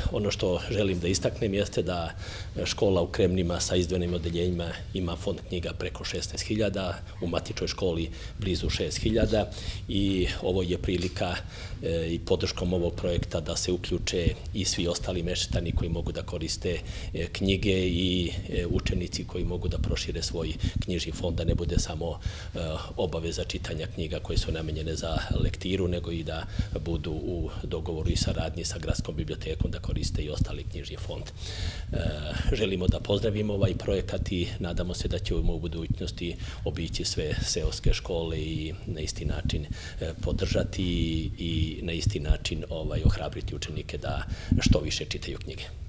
Ono što želim da istaknem jeste da škola u Kremnima sa izdvojenim odeljenjima ima fond knjiga preko 16.000, u matičnoj školi blizu 6.000 i ovo je prilika i podrškom ovog projekta da se uključe i svi ostali meštani koji mogu da koriste knjige i učenici koji mogu da prošire svoj knjižni fond, da ne bude samo obaveza čitanja knjiga koje su namenjene za lektiru, nego i da budu u dogovoru i saradnji sa gradskom bibliotekom da koriste i ostali knjižni fond. Želimo da pozdravimo ovaj projekat i nadamo se da ćemo u budućnosti obići sve seoske škole i na isti način podržati i na isti način ohrabriti učenike da što više čitaju knjige.